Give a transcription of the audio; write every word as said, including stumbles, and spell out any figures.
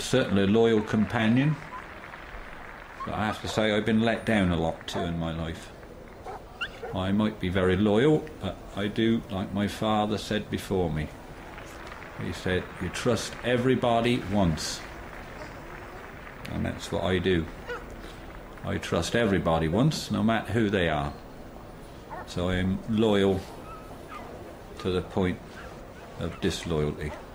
certainly a loyal companion, but I have to say I've been let down a lot too in my life. I might be very loyal, but I do, like my father said before me. He said, you trust everybody once. And that's what I do. I trust everybody once, no matter who they are. So I'm loyal to the point of disloyalty.